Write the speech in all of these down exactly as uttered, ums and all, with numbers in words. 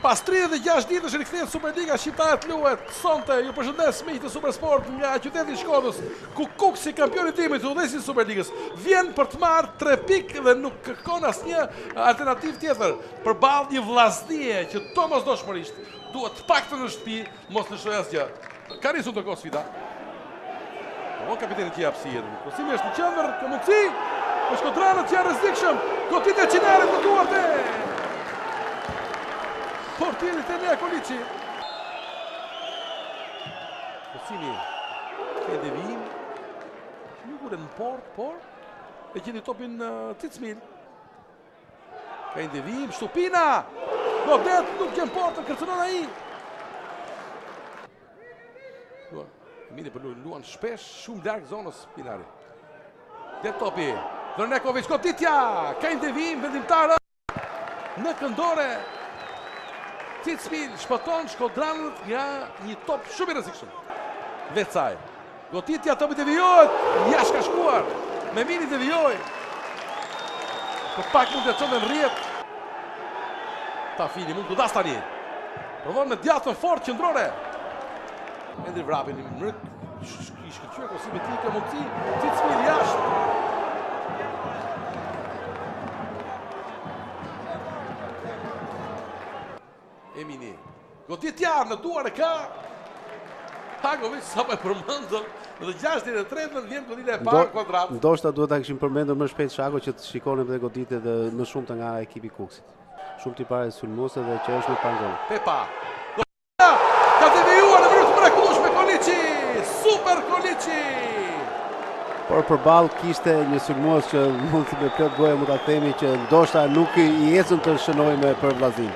Pas tridhjetë e gjashtë ditësh rikthehet Superliga shqiptare të luhet. Sonte ju përshëndes miq të Supersport nga qyteti i Shkodrës, ku Kuksi, kampioni i timit udhëheqësi i Superligës, vjen për të marrë tre pikë dhe nuk kërkon asnjë alternativë tjetër përballë një vllaznie që domosdoshmërisht duhet të paktën në shtëpi mos lëshojë asgjë. Ka nisur ndërkohë sfida. Po kapiteni që jap si jetën. Kusimi është në qendër, ka mundësi. Po shkodranët janë rrezikshëm. Goditja e Çinarit në duart e portieri Tenea Koliçi. Kusimi e devijim. Nuk ulet në port, por e gjeti topin uh, Cicmil. Ka një devijim, Shtupina. Godet nuk gjen portën, kërcënon ai. Mini për luan shpesh, shumë larg zonës Pinari. Dhe topi, Drnekovic, Goditja, ka një devijim vendimtarë në këndore. Cicmil shpëton Shkodranët nga një top shumë i rrezikshëm. Vecaj, Goditja topi devijohet, jashtë ka shkuar, me Mini devijoj. Për pak mund të çon në rrjet. Tafini mund të das tani. Provon me djatën fort qendrore. Endri vrapin në mënyrë i shkëlqyer Kusimi ti ka mundësi, Cicmil jashtë. Emini. Goditja në duar e ka. Hagovic sapo e përmendëm në gjashtën e tretën vjen goditja e parë kuadrat. Ndoshta duhet ta kishim përmendur më shpejt Shako që të shikonim edhe goditjet më shumë nga ekipi Kuksit. Shumë të parë sulmuese dhe që është në pangol. Pepa. Goditja ka devijuar në mënyrë të mrekullueshme Koliçi. Super Koliçi. Por përballë kishte një sulmues që mund të me plot goje mund ta themi që ndoshta nuk i ecën të shënojmë për vllazin.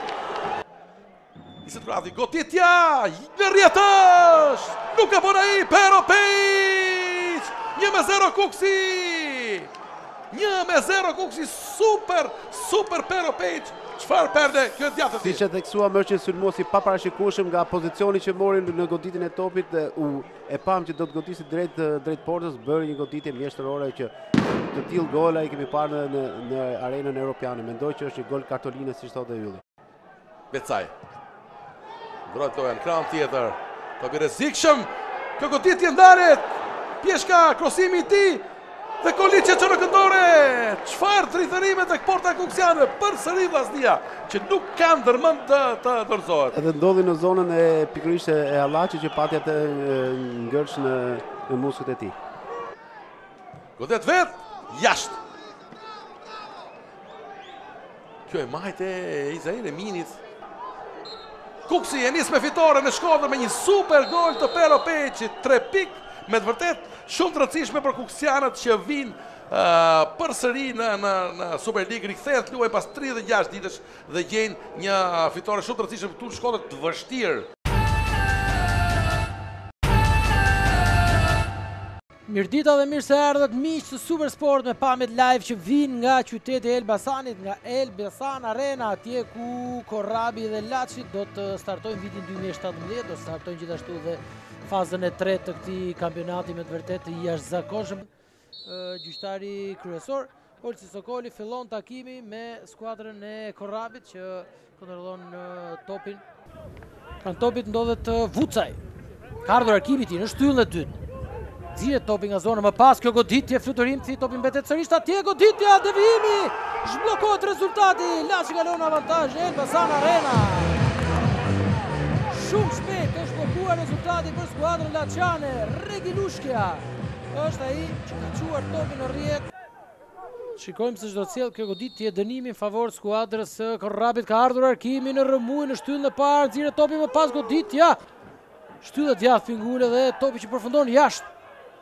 Goditja në rrjetësh, nuk ka bën ai, Pero Pejić, një me zero Kuksi, një me zero Kuksi, super, super Pero Pejić, çfarë perde kjo djathtë. Siç e theksuam është një sulmues i paparashikueshëm nga pozicioni që mori në goditjen e topit dhe u e pam që do të godisi drejt drejt portës, bëri një goditje mjeshtërore që të tillë gola i kemi parë në në arenën europiane. Mendoj që është një gol kartoline siç thotë Ylli. Vecaj. Ndrojt lojën, kran tjetër, topi rrezikshëm, kjo goditje ndaret, pjeshka, krosimi i tij, dhe Koliçi çon në këndore. Çfarë drejtërime tek porta kuksiane, përsëri vllaznia, që nuk kanë ndërmend të, të dorëzohet. Edhe ndodhi në zonën e pikërisht e Allaçit që pati atë ngërç në, në muskët e tij. Godet vet, jashtë. Kjo e majtë e Izael e Minit. Kuksi e nis me fitore në Shkodër me një super gol të Pero Pejićit, tre pikë me të vërtet shumë të rëndësishme për kuksianët që vinë uh, përsëri në, në, në Superligë, rikthehet luajnë pas tridhjetë e gjashtë ditësh dhe gjejnë një fitore shumë të rëndësishme këtu në Shkodër të vështirë. Mirdita dhe mirë se ardhët miq të Supersport me pamjet live që vinë nga qyteti i Elbasanit, nga Elbasan Arena, atje ku Korrabi dhe Laçi do të startojnë vitin dy mijë e shtatëmbëdhjetë, do të startojnë gjithashtu dhe fazën e tretë të këtij kampionati me të vërtetë i jashtëzakonshëm. Gjyqtari kryesor, Olsi Sokoli, fillon takimi me skuadrën e Korrabit që kontrollon topin. Pranë topit ndodhet Vucaj. Ka ardhur Arkimi ti në shtyllën e dytë. Zihet topi nga zona më pas, kjo goditje fluturim, si topi mbetet sërish atje, goditja, devijimi, zhbllokohet rezultati, Laçi kalon avantazh Elbasan Arena. Shumë shpejt është bllokuar rezultati për skuadrën laçane. Regilushkja është ai që ka çuar topin në rrjet. Shikojmë se çdo cell kjo goditje dënimi në favor skuadrës së Korrabit. Ka ardhur Arkimi në rrëmuj në shtyllën e parë, nxirret topi më pas goditja. Shtylla djathtë fingule dhe topi që përfundon jashtë.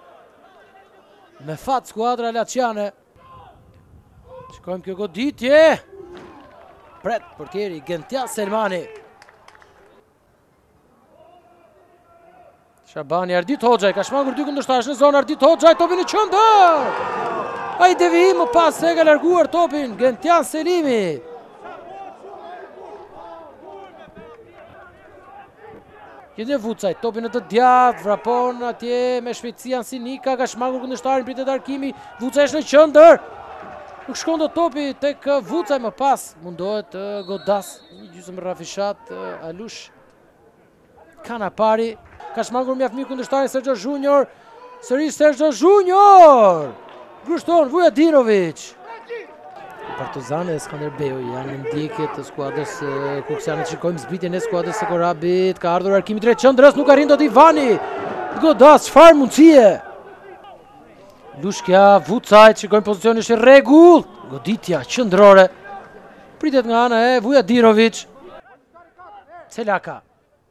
Me fat skuadra laçane. Shikojmë kjo goditje. Pret portieri Gentian Selmani. Shabani Ardit Hoxhaj ka shmangur dy kundërshtarësh në zonë. Ardit Hoxhaj topin në qendër. Ai devijim më pas se ka larguar topin Gentian Selimi. Gjende Vucaj, topin në të djathtë, vrapon atje me shpejtësi Ansinika, ka shmangur kundërshtarin, pritet Arkimi, Vucaj është në qendër. Nuk shkon do topi tek Vucaj, më pas mundohet godas. Një gjysmë rrafishat Alush Kanapari. Ka shmangur mjaft mirë kundërshtarin Sergio Junior. Sërish Sergio Junior! Grushton Vujadirovic. Partizani dhe Skanderbeu janë në ndjekje të skuadrës Kuksianit. Shikojmë zbritjen e skuadrës së Korabit. Ka ardhur Arkimi drejt qendrës, nuk arrin dot Ivani. Godas, çfarë mundësie! Lushkja Vucaj, shikojmë pozicioni është i rregull. Goditja qendrore. Pritet nga ana e Vujadirovic. Celaka.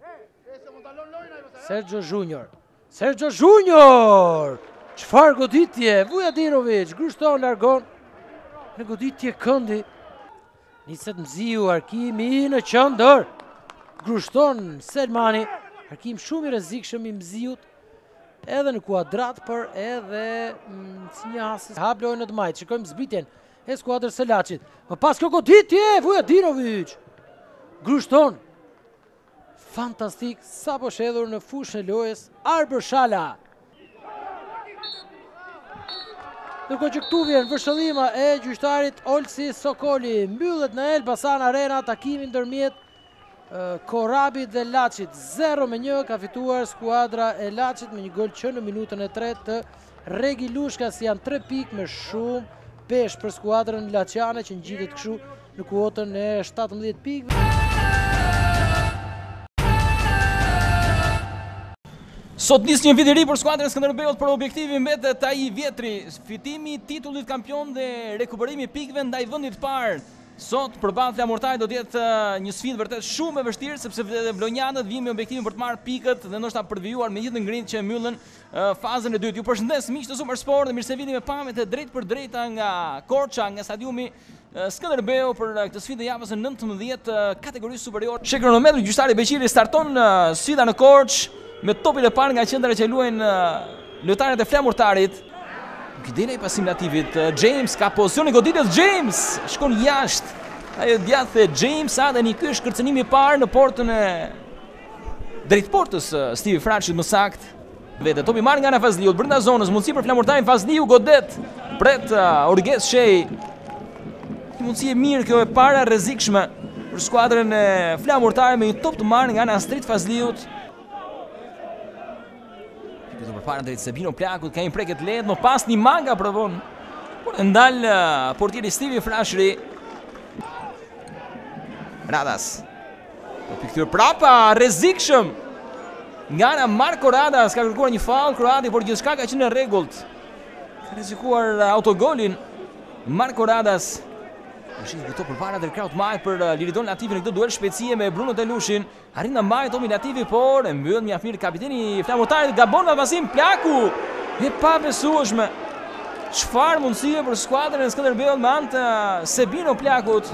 Sergio Junior. Sergio Junior! Çfarë goditje! Vujadirovic grushton, largon. Në goditje këndi. Niset Mziu, Arkimi në qendër. Grushton Selmani. Arkim shumë i rrezikshëm i Mziut. Edhe në kuadrat, për edhe mm, si një asist. Hap lojën në të majtë. Shikojmë zbritjen e skuadrës së Laçit. Më pas kjo goditje, Vujadirovic. Grushton. Fantastik, sa po shedhur në fushën e lojës Arber Shala. Ndërkohë që këtu vjen vëshëllima e gjyqtarit Olsi Sokoli. Mbyllet në Elbasan Arena takimi ndërmjet uh, Korabit dhe Laçit. zero me një ka fituar skuadra e Laçit me një gol që në minutën e tretë të Regi Lushkas. Janë tre pikë me shumë pesh për skuadrën laçiane që ngjitet kështu në kuotën e shtatëmbëdhjetë pikëve. Sot nis një vit i ri për skuadrën e Skënderbeut, për objektivin mbetet ai vjetri, fitimi i titullit kampion dhe rekuperimi i pikëve ndaj vendit të parë. Sot përballë Flamurtarit do të jetë një sfidë vërtet shumë e vështirë, sepse vlonjanët vijnë me objektivin për të marrë pikët dhe ndoshta për të vijuar me gjithë ngrinë që mbyllën uh, fazën e dytë. Ju përshëndes miq të Supersport dhe mirë se vini me pamjet e drejt për drejta nga Korça, nga stadiumi uh, Skënderbeu për uh, këtë sfidë javës së nëntëmbëdhjetë uh, kategorisë superior. She kronometri, gjyqtari Beqiri starton uh, sfida në Korçë me topin e parë nga qendra që luajnë uh, lojtarët e Flamurtarit. Gidena i pasim nativit, uh, James ka pozicionin goditjes, James shkon jashtë. Ajo djathë James Adeni, ky është kërcënimi i parë në portën e drejt portës uh, Stivi Fraqit më saktë. Vete topi marrë nga ana Fazliut, brenda zonës, mundësi për Flamurtarin, Fazliu godet pret uh, Orges Shej. Mundësi e mirë kjo e para rrezikshme për skuadrën e Flamurtarit me një top të marrë nga ana Astrid Fazliut. Këtë përpara drejt Sabino Plakut, ka një preket lehtë, më pas një manga provon. Por e ndal uh, portieri Stivi Frashri. Radas. Do pikëtyr prapa, rrezikshëm. Nga ana Marko Radas ka kërkuar një faull kroati, por gjithçka ka qenë në rregullt. Ka rrezikuar uh, autogolin Marko Radas. Është këto përpara del Kraut Maj për uh, Liridon Latifi në këtë duel shpejtësie me Bruno Telushin. Arrin ta mbajë Tomi Latifi, por e mbyll mjaft mirë kapiteni i Flamurtarit, gabon nga pasim Plaku. E pa besueshme. Çfarë mundësie për skuadrën e Skënderbeut me anë të Sebino Plakut.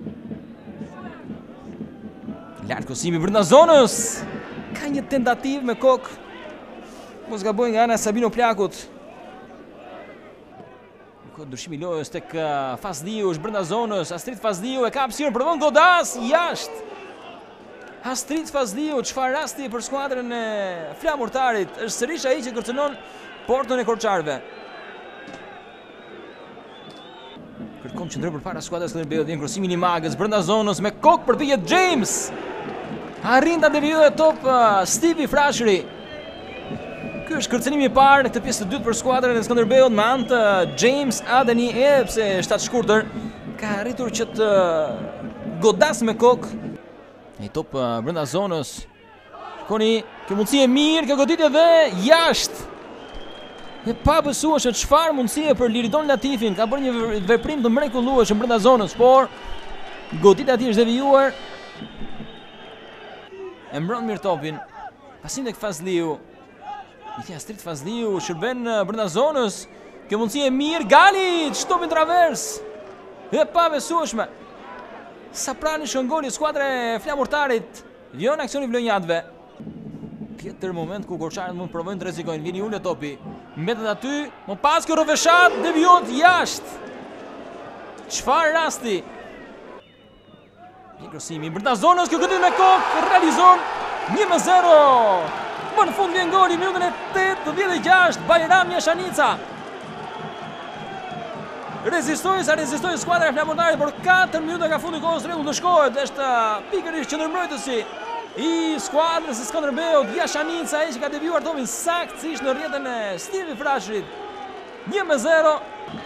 Lart kusimi brenda zonës. Ka një tentativë me kokë. Mos gaboj nga ana Sabino Plakut. Ndryshimi i lojës tek uh, Fazliu, është brenda zonës, Astrid Fazliu e ka hapësirën, provon godas jashtë. Astrid Fazliu, çfarë rasti për skuadrën e Flamurtarit, është sërish ai që kërcënon portën e korçarëve. Kërkon qendror përpara skuadrës së Skënderbeut, vjen krosimi i Magës brenda zonës me kokë përpiqet James. Arrin ta devijojë top uh, Stivi Frashri. Ky është kërcënimi i parë në këtë pjesë të dytë për skuadrën e Skënderbeut me anë të James Adeni, edhe pse shtat shkurtër ka arritur që të godas me kokë. Ai top uh, brenda zonës. Shikoni, kjo mundësi e mirë, kjo goditje dhe jashtë. E pa besueshme çfarë mundësie për Liridon Latifin, ka bërë një veprim të mrekullueshëm brenda zonës, por goditja e tij është devijuar. E mbron mirë topin. Pasim tek Fazliu. Një Astrid Fazliu shërben brenda zonës. Kjo mundësi e mirë, Galic, topin travers. E pa besueshme. Sa prani shkon goli skuadra e Flamurtarit. Vjen aksioni vlonjatëve. Tjetër moment ku korçarët mund të provojnë të rrezikojnë. Vini ulë topi. Mbetet aty, më pas kjo rrëveshat devijohet jashtë. Çfarë rasti? Një krosimi brenda zonës, kjo godit me kokë, realizon një me zero. Më në fund vjen goli, minutën e tetëdhjetë e gjashtë, Bajram Jashanica. rezistoi sa rezistoi skuadra e Flamurtarit, por katër minuta ka fundi kohës rregull të shkohet. Është pikërisht qendërmbrojtësi i skuadrës së Skënderbeut, Jashanica, ai që ka devijuar topin saktësisht në rrjetën e Stevi Frashit. një me zero.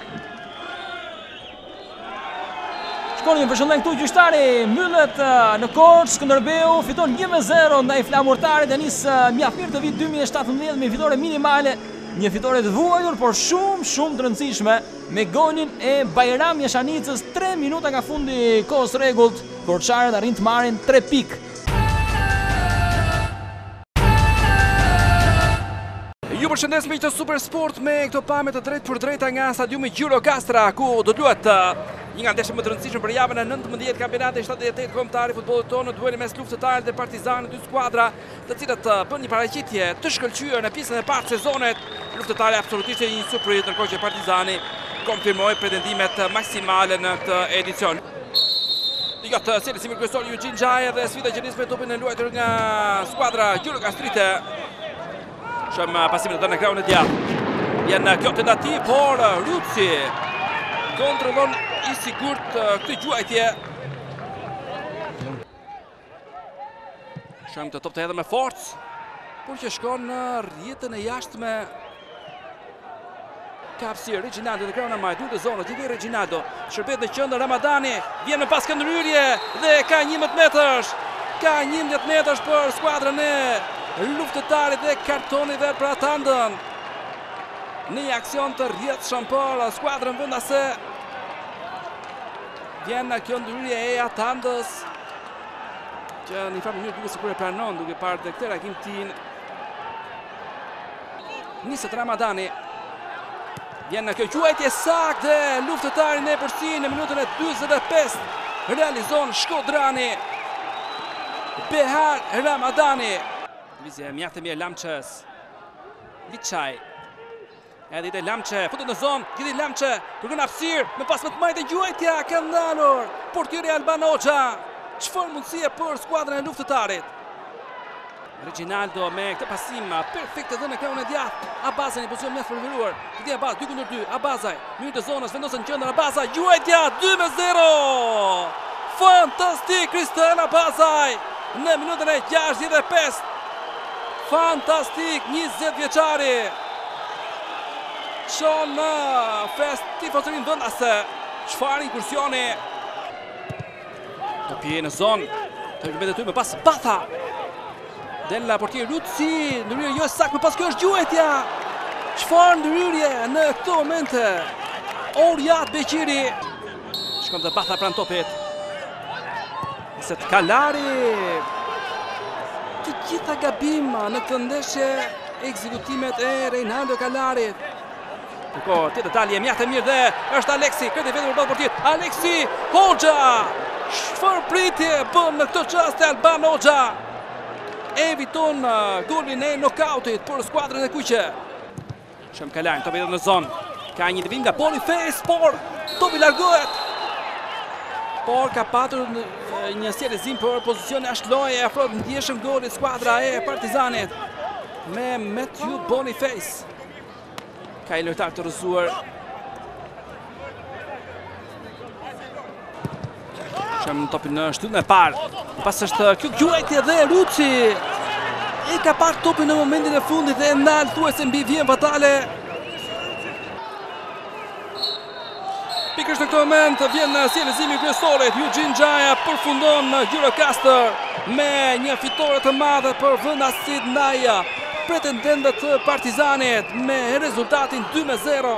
Shkonin përshëndetje këtu gjyqtari, mbyllet në Korçë, Skënderbeu fiton një me zero ndaj Flamurtarit, e nis mjaft mirë të vit dy mijë e shtatëmbëdhjetë me fitore minimale, një fitore të vuajtur por shumë shumë të rëndësishme me golin e Bajram Jashanicës tre minuta nga fundi kohës rregullt. Korçarët arrin të marrin tre pikë. Ju përshëndes miq të Super Sport me këto pamje të drejtë për drejta nga stadiumi Gjirokastra, ku do luhet një nga ndeshjet më të rëndësishme për javën e nëntëmbëdhjetë kampionatit shtatëdhjetë e tetë kombëtar i futbollit tonë, dueli mes luftëtarit dhe Partizanit, dy skuadra të cilat bën një paraqitje të shkëlqyer në pjesën e parë të sezonit. Luftëtari absolutisht një surprizë, ndërkohë që Partizani konfirmoi pretendimet maksimale në këtë edicion. Jo të sjellë si kryesor Eugene Xhaja dhe sfida që nis me topin e luajtur nga skuadra Gjirokastrite. Shëm pasimin të në krahun e djathtë. Vjen kjo tentativë, por Ruci kontrollon i sigurt këtë gjuajtje. Shëm të top të hedhë me forcë, por që shkon në rrjetën e jashtme. Kapsi Reginaldo dhe krahun e majt, duhet zonë, gjithë Reginaldo, shërbet në qendër Ramadani, vjen në pas këndryrje dhe ka njëmbëdhjetë metrash. Ka njëmbëdhjetë metrash për skuadrën e luftëtarit dhe kartoni ver për atandën. Në një aksion të rrjetshëm për skuadrën vendase. Vjen në kjo ndryrje e atandës, që në një farë mënyrë duke sikur e pranon, duke parë dhe këtë Rakim Tin. Niset Ramadani. Vjen në kjo quajtje saktë dhe luftëtari në përsi në minutën e dyzet e pesë realizon Shkodrani. Behar Ramadani. Vizje mjaft e mirë Lamçës. Liçaj. Edhe i Lamçe, futet në zonë, gjithi Lamçe, kërkon hapësirë, me pas me të majtë e gjuajtja, ka ndalur portieri Alban Hoxha. Çfarë mundësie për skuadrën e luftëtarit. Reginaldo me këtë pasim perfekt edhe në krahun e djathtë. Abazaj në pozicion mjaft përveruar. Këtë Abaz dy kundër dy, Abazaj, minutë të zonës vendosen në qendër Abazaj, gjuajtja dy me zero. Fantastik Kristian Abazaj në minutën e gjashtëdhjetë e pesë. Fantastik njëzet vjeçari. Çon në fest tifozërin vendase. Çfarë inkursioni. Topi në zonë. Të mbetet ty me pas Batha. Della portier Ruci, ndryrje jo saktë, me pas kjo është gjuajtja. Çfarë ndryrje në këto momente. Orjat Beqiri. Shkon të Batha pranë topit. Niset Kalari. Të gjitha gabim në këtë ndeshje, ekzekutimet e Reinaldo Kalarit. Përko, tjetë dalje mjaft e mirë dhe është Aleksi, këtë i vetë për balë portier. Aleksi Hoxha. Çfarë pritje bën në këtë çast e Alban Hoxha. Eviton golin e nokautit për skuadrën e kuqe. Shem Kalari, topi edhe në zonë. Ka një ndëvim nga Boniface, por topi largohet. Por ka patur një sjelëzim për pozicion e ashtlojë, afrohet ndjeshëm golit skuadra e Partizanit me Matthew Boniface. Ka i lojtar të rëzuar. Shem topin në shtyllën e parë. Pas është kjo gjuajtje dhe Ruci e ka parë topin në momentin e fundit dhe ndalë thuajse mbi vjen fatale. Pikërisht në këtë moment vjen sjellëzimi i kryesorit. Eugene Xhaja përfundon në Gjirokastër me një fitore të madhe për vendasit ndaj pretendentët të Partizanit me rezultatin dy me zero.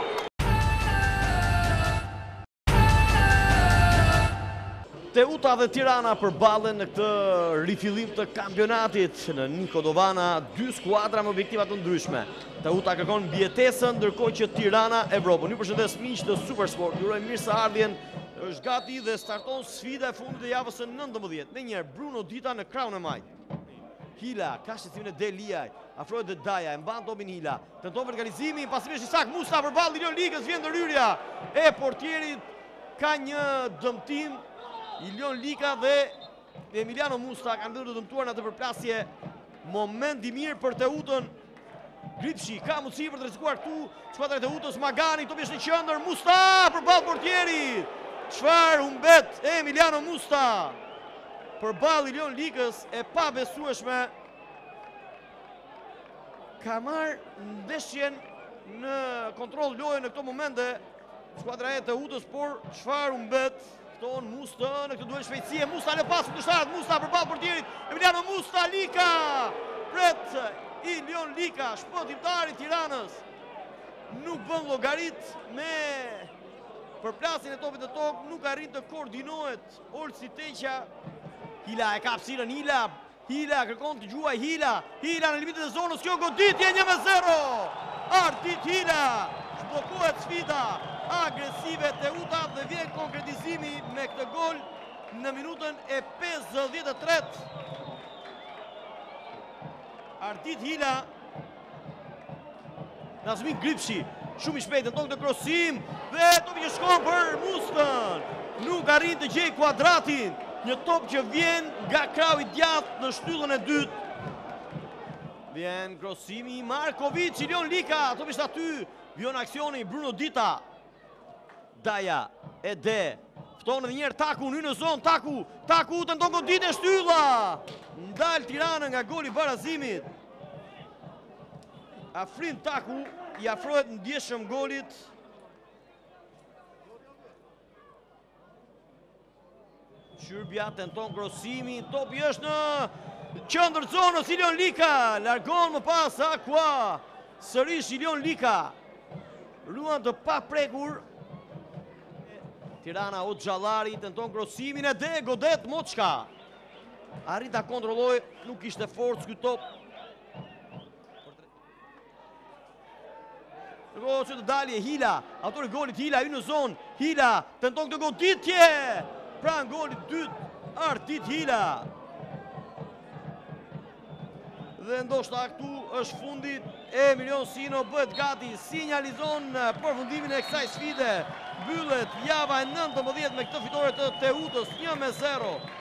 Teuta dhe Tirana përballen në këtë rifillim të kampionatit në Niko Dovana, dy skuadra me objektiva të ndryshme. Teuta kërkon mbjetesën, ndërkohë që Tirana Evropën. Ju përshëndes miq të Supersport, ju uroj mirëseardhjen. Është gati dhe starton sfida e fundit të javës së nëntëmbëdhjetë. Në njëherë Bruno Dita në krahun e majt. Hila, ka shqetësimin e Deliaj, afrohet dhe Daja, e mban topin Hila. Tenton organizimin, pasimisht i saktë Musta përballë Ilion Ligës, vjen ndërhyrja e portierit, ka një dëmtim. Ilion Lika dhe Emiliano Musta kanë dhënë të dëmtuar në atë përplasje. Moment i mirë për Teutën. Gripshi ka mundësi për të rrezikuar këtu. Skuadra e Teutës, Magani, topi është në qendër, Musta përballë portierit. Çfarë humbet Emiliano Musta përballë Ilion Likës, e pabesueshme. Ka marrë ndeshjen në kontroll lojën në këto momente skuadra e Teutës, por çfarë humbet këton Musta në këtë duel shpejtësie. Musta në pas kundërshtar, Musta përballë portierit. Emiliano Musta, Lika pret Ilion Lika, shpëtimtari i Tiranës, nuk bën llogarit me përplasjen e topit në tokë, nuk arrin të koordinohet. Olsi Teqa, Hila e ka hapësirën, Hila, Hila kërkon të gjuaj, Hila, Hila në limitet e zonës, kjo goditje një me zero. Ardit Hila, zhbllokohet sfida agresive Teuta dhe vjen konkretizimi me këtë gol në minutën e pesëdhjetë e tretë. Ardit Hila, Nazmin Gripshi, shumë i shpejt, tenton të krosim dhe topi që shkon për Mustën. Nuk arrin të gjej kuadratin, një top që vjen nga krau i djathtë në shtyllën e dytë. Vjen krosimi i Markovic, Ilion Lika, topi është aty, vjen aksioni Bruno Dita. Daja, Ede, ftonë edhe njerë Taku, në në zonë, Taku, Taku tenton goditje e shtylla. Ndal Tirana nga goli barazimit. Afrin Taku i afrohet ndjeshëm golit. Shërbja tenton krosimi, topi është në qendër zonës, Ilion Lika, largon më pas Aqua. Sërish Ilion Lika. Luan të paprekur. Tirana o Xhallari tenton krosimin e de godet Moçka. Arrit ta kontrolloj, nuk ishte forcë ky top. Nërkohë që të dalje Hila, autori golit Hila, hy në zonë, Hila tenton këtë goditje, pra në golit dytë, Ardit Hila. Dhe ndoshta këtu është fundit, Emilion Sino bëhet gati, sinjalizon përfundimin e kësaj sfide, mbyllet java e nëntëmbëdhjetë me këtë fitore të Teutës një me zero.